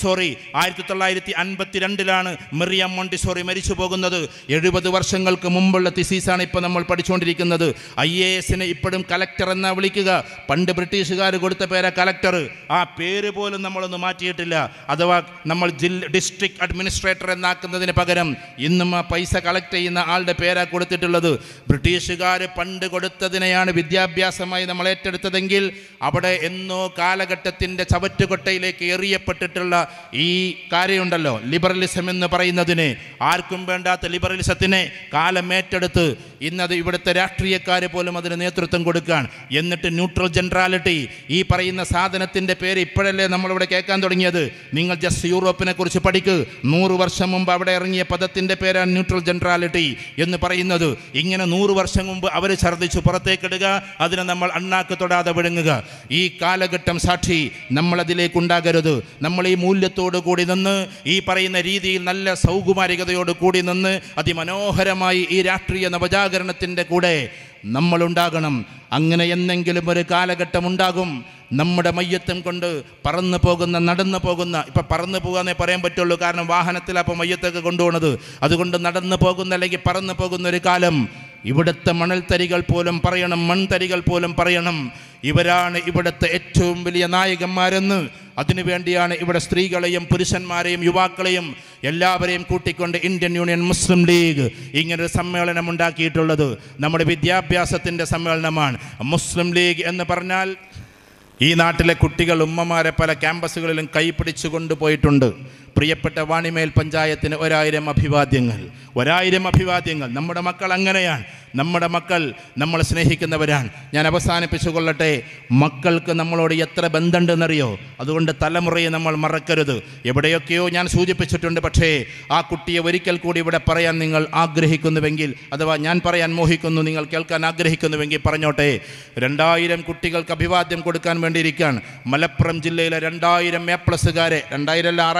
Speaker 1: 1952 മെറിയം മോണ്ടിസോറി മരിച്ചു പോകുന്നത്. 70 വർഷങ്ങൾക്ക് മുമ്പുള്ള തിസീസാണ് ഇപ്പോൾ നമ്മൾ പഠിച്ചുകൊണ്ടിരിക്കുന്നത്. IAS-നെ ഇപ്പോഴും കലക്ടർ എന്നാ വിളിക്കുക. പണ്ട് ബ്രിട്ടീഷുകാർ കൊടുത്ത പേരാ കലക്ടർ. ആ പേര് പോലും നമ്മളൊന്നും മാറ്റിയിട്ടില്ല. അഥവാ നമ്മൾ ഡിസ്ട്രിക്ട് അഡ്മിനിസ്ട്രേറ്റർ എന്നാക്കുന്നതിന് പകരം ഇന്നും ആ പൈസ കളക്ട് ചെയ്യുന്ന ആളുടെ പേരാ കൊടുത്തിട്ടുള്ളത്. ബ്രിട്ടീഷുകാർ പണ്ട് കൊടുത്തതിനെയാണ് വിദ്യാഭ്യാസമായി നമ്മൾ ഏറ്റെടുത്തതെങ്കിൽ അവിടെ എന്നോ കാലഘട്ടത്തിൻ്റെ ചവറ്റുകൊട്ടയിലേക്ക് എറിയപ്പെട്ടിട്ടുള്ള ഈ കാര്യമുണ്ടല്ലോ, ലിബറലിസം എന്ന് പറയുന്നതിന്, ആർക്കും വേണ്ടാത്ത ലിബറലിസത്തിനെ കാലം ഏറ്റെടുത്ത് ഇന്നത് ഇവിടുത്തെ രാഷ്ട്രീയക്കാർ പോലും അതിന് നേതൃത്വം കൊടുക്കാൻ. എന്നിട്ട് ന്യൂട്രൽ ജനറാലിറ്റി ഈ പറയുന്ന സാധനത്തിൻ്റെ പേര് ഇപ്പോഴല്ലേ നമ്മളിവിടെ കേൾക്കാൻ തുടങ്ങിയത്. നിങ്ങൾ ജസ്റ്റ് യൂറോപ്പിനെ കുറിച്ച് പഠിക്ക്. 100 വർഷം മുമ്പ് അവിടെ ഇറങ്ങിയ പദത്തിൻ്റെ പേരാണ് ന്യൂട്രൽ ജനറാലിറ്റി എന്ന് പറയുന്നത്. ഇങ്ങനെ 100 വർഷം മുമ്പ് അവർ ഛർദ്ദിച്ചു പുറത്തേക്കിടുക, അതിനെ നമ്മൾ അണ്ണാക്ക് തൊടാതെ വിഴുങ്ങുക. ഈ കാലഘട്ടം സാക്ഷി നമ്മളതിലേക്കുണ്ടാകരുത്. നമ്മൾ ഈ മൂല്യത്തോടു കൂടി നിന്ന്, ഈ പറയുന്ന രീതിയിൽ നല്ല സൗകുമാരികതയോട് കൂടി നിന്ന് അതിമനോഹരമായി ഈ രാഷ്ട്രീയ നവജാഗരണത്തിൻ്റെ കൂടെ നമ്മളുണ്ടാകണം. അങ്ങനെ എന്നെങ്കിലും ഒരു കാലഘട്ടം ഉണ്ടാകും നമ്മുടെ മയ്യത്തും കൊണ്ട് പറന്നു പോകുന്ന, നടന്നു പോകുന്ന, ഇപ്പം പറന്നു പോകാന്നേ പറയാൻ പറ്റുള്ളൂ, കാരണം വാഹനത്തിലാണ് അപ്പോൾ മയ്യത്തൊക്കെ കൊണ്ടുപോകുന്നത്. അതുകൊണ്ട് നടന്നു പോകുന്ന അല്ലെങ്കിൽ പറന്നു പോകുന്ന ഒരു കാലം ഇവിടുത്തെ മണൽത്തരികൾ പോലും പറയണം, മൺതരികൾ പോലും പറയണം, ഇവരാണ് ഇവിടുത്തെ ഏറ്റവും വലിയ നായകന്മാരെന്ന്. അതിനുവേണ്ടിയാണ് ഇവിടെ സ്ത്രീകളെയും പുരുഷന്മാരെയും യുവാക്കളെയും എല്ലാവരെയും കൂട്ടിക്കൊണ്ട് ഇന്ത്യൻ യൂണിയൻ മുസ്ലിം ലീഗ് ഇങ്ങനൊരു സമ്മേളനം ഉണ്ടാക്കിയിട്ടുള്ളത്. നമ്മുടെ വിദ്യാഭ്യാസത്തിൻ്റെ സമ്മേളനമാണ് മുസ്ലിം ലീഗ് എന്ന് പറഞ്ഞാൽ. ഈ നാട്ടിലെ കുട്ടികൾ ഉമ്മമാരെ പല ക്യാമ്പസുകളിലും കൈപിടിച്ചു കൊണ്ടുപോയിട്ടുണ്ട്. പ്രിയപ്പെട്ട വാണിമേൽ പഞ്ചായത്തിന് 1000 അഭിവാദ്യങ്ങൾ, 1000 അഭിവാദ്യങ്ങൾ. നമ്മുടെ മക്കൾ അങ്ങനെയാണ്. നമ്മുടെ മക്കൾ നമ്മൾ സ്നേഹിക്കുന്നവരാണ്. ഞാൻ അവസാനിപ്പിച്ചു കൊള്ളട്ടെ. മക്കൾക്ക് നമ്മളോട് എത്ര ബന്ധമുണ്ടെന്നറിയോ? അതുകൊണ്ട് തലമുറയെ നമ്മൾ മറക്കരുത്. എവിടെയൊക്കെയോ ഞാൻ സൂചിപ്പിച്ചിട്ടുണ്ട്. പക്ഷേ ആ കുട്ടിയെ ഒരിക്കൽ കൂടി ഇവിടെ പറയാൻ നിങ്ങൾ ആഗ്രഹിക്കുന്നുവെങ്കിൽ, അഥവാ ഞാൻ പറയാൻ മോഹിക്കുന്നു, നിങ്ങൾ കേൾക്കാൻ ആഗ്രഹിക്കുന്നുവെങ്കിൽ പറഞ്ഞോട്ടെ. 2000 കുട്ടികൾക്ക് അഭിവാദ്യം കൊടുക്കാൻ വേണ്ടിയിരിക്കുകയാണ്. മലപ്പുറം ജില്ലയിലെ 2000 A+കാരെ, 2000 അല്ല 6000-ഓളം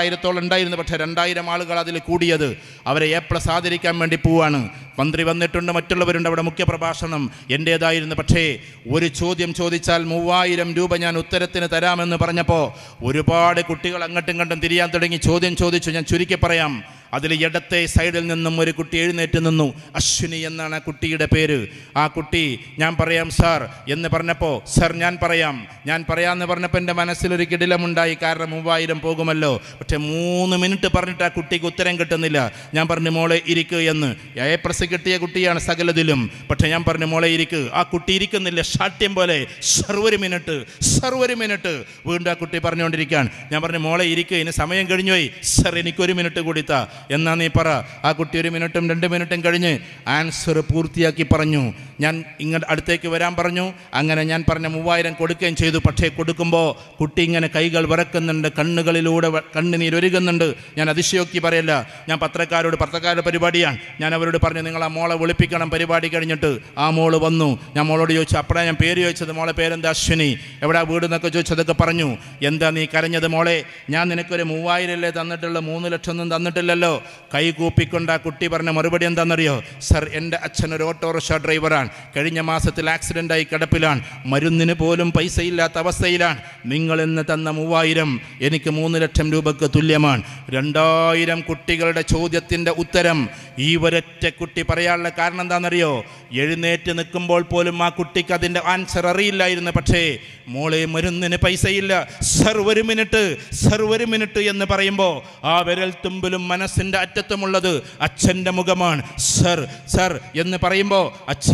Speaker 1: ഉണ്ടായിരുന്നു, പക്ഷേ 2000 ആളുകൾ അതിൽ കൂടിയത്. അവരെ A+ ആദരിക്കാൻ വേണ്ടി പോവാണ്. മന്ത്രി വന്നിട്ടുണ്ട്, മറ്റുള്ളവരുണ്ട്. അവിടെ മുഖ്യപ്രഭാഷണം എൻ്റേതായിരുന്നു. പക്ഷേ ഒരു ചോദ്യം ചോദിച്ചാൽ 3000 രൂപ ഞാൻ ഉത്തരത്തിന് തരാമെന്ന് പറഞ്ഞപ്പോൾ ഒരുപാട് കുട്ടികൾ അങ്ങോട്ടും ഇങ്ങോട്ടും തിരിയാൻ തുടങ്ങി. ചോദ്യം ചോദിച്ചു. ഞാൻ ചുരുക്കി പറയാം. അതിൽ ഇടത്തെ സൈഡിൽ നിന്നും ഒരു കുട്ടി എഴുന്നേറ്റ് നിന്നു. അശ്വിനി എന്നാണ് ആ കുട്ടിയുടെ പേര്. ആ കുട്ടി ഞാൻ പറയാം സാർ എന്ന് പറഞ്ഞപ്പോൾ, സാർ ഞാൻ പറയാമെന്ന് പറഞ്ഞപ്പോൾ എൻ്റെ മനസ്സിലൊരു കിടിലമുണ്ടായി. കാരണം 3000 പോകുമല്ലോ. പക്ഷേ 3 മിനിറ്റ് പറഞ്ഞിട്ട് ആ കുട്ടിക്ക് ഉത്തരം കിട്ടുന്നില്ല. ഞാൻ പറഞ്ഞു മോളെ ഇരിക്കുക എന്ന്. A+ കിട്ടിയ കുട്ടിയാണ് സകലതിലും. പക്ഷേ ഞാൻ പറഞ്ഞു മോളെ ഇരിക്കുക. ആ കുട്ടി ഇരിക്കുന്നില്ല. ഷാട്ട്യം പോലെ സർ ഒരു മിനിറ്റ് വീണ്ടും ആ കുട്ടി പറഞ്ഞുകൊണ്ടിരിക്കുകയാണ്. ഞാൻ പറഞ്ഞു മോളെ ഇരിക്കുക, ഇനി സമയം കഴിഞ്ഞുപോയി. സർ എനിക്കൊരു മിനിറ്റ് കൂടി താ. എന്നാ നീ പറ. ആ കുട്ടി 1 മിനിറ്റും 2 മിനിറ്റും കഴിഞ്ഞ് ആൻസർ പൂർത്തിയാക്കി പറഞ്ഞു. ഞാൻ ഇങ്ങോട്ട് അടുത്തേക്ക് വരാൻ പറഞ്ഞു. അങ്ങനെ ഞാൻ പറഞ്ഞ 3000 കൊടുക്കുകയും ചെയ്തു. പക്ഷേ കൊടുക്കുമ്പോൾ കുട്ടി ഇങ്ങനെ കൈകൾ വിറക്കുന്നുണ്ട്, കണ്ണുകളിലൂടെ കണ്ണുനീരൊരുകുന്നുണ്ട്. ഞാൻ അതിശയോക്തി പറയല്ല. ഞാൻ പത്രക്കാരുടെ പരിപാടിയാണ്. ഞാൻ അവരോട് പറഞ്ഞു നിങ്ങൾ ആ മോളെ വിളിപ്പിക്കണം പരിപാടി കഴിഞ്ഞിട്ട്. ആ മോള് വന്നു. ഞാൻ മോളോട് ചോദിച്ചു. അപ്പോഴാണ് ഞാൻ പേര് ചോദിച്ചത്. മോളെ പേരെന്താ? അശ്വിനി. എവിടെ വീട് എന്നൊക്കെ ചോദിച്ചതൊക്കെ പറഞ്ഞു. എന്താ നീ കരഞ്ഞത് മോളെ? ഞാൻ നിനക്കൊരു 3000 തന്നിട്ടുള്ള 3 ലക്ഷം ഒന്നും തന്നിട്ടില്ലല്ലോ. കൈ കൂപ്പിക്കൊണ്ട് ആ കുട്ടി പറഞ്ഞ മറുപടി എന്താണെന്നറിയോ? സർ, എൻ്റെ അച്ഛൻ ഒരു ഓട്ടോറിക്ഷ ഡ്രൈവറാണ്. കഴിഞ്ഞ മാസത്തിൽ ആക്സിഡൻ്റായി കിടപ്പിലാണ്. മരുന്നിന് പോലും പൈസയില്ലാത്ത അവസ്ഥയിലാണ്. നിങ്ങൾ ഇന്ന് തന്ന 3000 എനിക്ക് 3 ലക്ഷം രൂപയ്ക്ക് തുല്യമാണ്. 2000 കുട്ടികളുടെ ചോദ്യത്തിൻ്റെ ഉത്തരം ഈ ഒരൊറ്റ കുട്ടി പറയാനുള്ള കാരണം എന്താണെന്നറിയോ? എഴുന്നേറ്റ് നിൽക്കുമ്പോൾ പോലും ആ കുട്ടിക്ക് അതിൻ്റെ ആൻസർ അറിയില്ലായിരുന്നു. പക്ഷേ മോളെ മരുന്നിന് പൈസയില്ല. സർ ഒരു മിനിറ്റ് എന്ന് പറയുമ്പോൾ ആ വിരൽ തുമ്പിലും മനസ്സിൻ്റെ അറ്റത്തുമുള്ളത് അച്ഛൻ്റെ മുഖമാണ്. സർ എന്ന് പറയുമ്പോൾ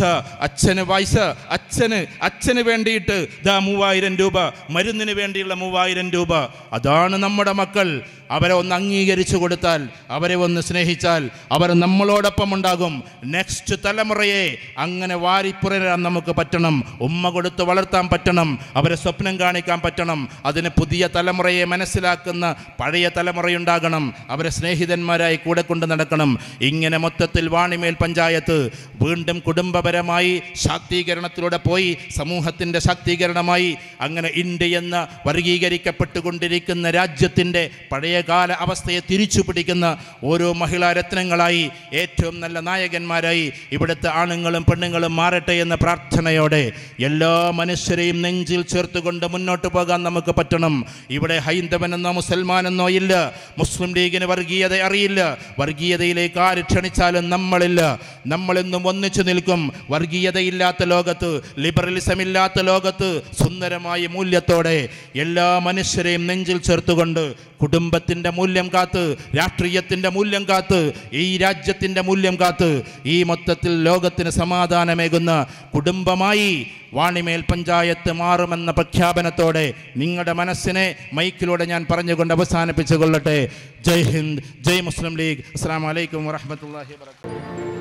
Speaker 1: അച്ഛന് വേണ്ടിയിട്ട് ദാ 3000 രൂപ, മരുന്നിന് വേണ്ടിയുള്ള 3000 രൂപ. അതാണ് നമ്മുടെ മക്കൾ. അവരെ ഒന്ന് അംഗീകരിച്ചു കൊടുത്താൽ, അവരെ ഒന്ന് സ്നേഹിച്ചാൽ, അവർ നമ്മളോടൊപ്പം ഉണ്ടാകും. നെക്സ്റ്റ് തലമുറയെ അങ്ങനെ വാരിപ്പുരരാൻ നമുക്ക് പറ്റണം. ഉമ്മ കൊടുത്ത് വളർത്താൻ പറ്റണം. അവരെ സ്വപ്നം കാണിക്കാൻ പറ്റണം. അതിന് പുതിയ തലമുറയെ മനസ്സിലാക്കുന്ന പഴയ തലമുറയുണ്ടാകണം. അവരെ സ്നേഹിതന്മാരായി കൂടെ കൊണ്ട് നടക്കണം. ഇങ്ങനെ മൊത്തത്തിൽ വാണിമേൽ പഞ്ചായത്ത് വീണ്ടും കുടുംബപരമായി ശാക്തീകരണത്തിലൂടെ പോയി, സമൂഹത്തിൻ്റെ ശാക്തീകരണമായി. അങ്ങനെ ഇന്ത്യ എന്ന വർഗീകരിക്കപ്പെട്ടുകൊണ്ടിരിക്കുന്ന രാജ്യത്തിൻ്റെ പഴയകാല അവസ്ഥയെ തിരിച്ചു പിടിക്കുന്ന ഓരോ മഹിളാ രത്നങ്ങളായി, ഏറ്റവും നല്ല നായകന്മാരായി ഇവിടുത്തെ ആണുങ്ങളും പെണ്ണുങ്ങളും മാറട്ടെ എന്ന പ്രാർത്ഥനയോടെ എല്ലാ മനുഷ്യരെയും നെഞ്ചിൽ ചേർത്തുകൊണ്ട് മുന്നോട്ട് പോകാൻ നമുക്ക് പറ്റണം. ഇവിടെ ഹൈന്ദവനെന്നോ മുസൽമാനെന്നോ ഇല്ല. മുസ്ലിം ലീഗിന് വർഗീയത അറിയില്ല. വർഗീയതയിലേക്ക് ആര് ക്ഷണിച്ചാലും നമ്മളില്ല. നമ്മളെന്നും ഒന്നിച്ചു നിൽക്കും. വർഗീയതയില്ലാത്ത ലോകത്ത്, ലിബറലിസം ഇല്ലാത്ത ലോകത്ത് സുന്ദരമായ മൂല്യത്തോടെ എല്ലാ മനുഷ്യരെയും നെഞ്ചിൽ ചേർത്തുകൊണ്ട് കുടുംബത്തിൻ്റെ മൂല്യം കാത്ത്, രാഷ്ട്രീയത്തിൻ്റെ മൂല്യം കാത്ത്, ഈ രാജ്യത്തിൻ്റെ മൂല്യം കാത്ത്, ഈ മൊത്തത്തിൽ ലോകത്തിന് സമാധാനമേകുന്ന കുടുംബമായി വാണിമേൽ പഞ്ചായത്ത് മാറുമെന്ന പ്രഖ്യാപനത്തോടെ നിങ്ങളുടെ മനസ്സിനെ മൈക്കിലൂടെ ഞാൻ പറഞ്ഞുകൊണ്ട് അവസാനിപ്പിച്ചു കൊള്ളട്ടെ. Jai Hind, Jai Muslim League. അസ്സലാമു അലൈക്കും വറഹ്മത്തുള്ളാഹി വബറകാതുഹു.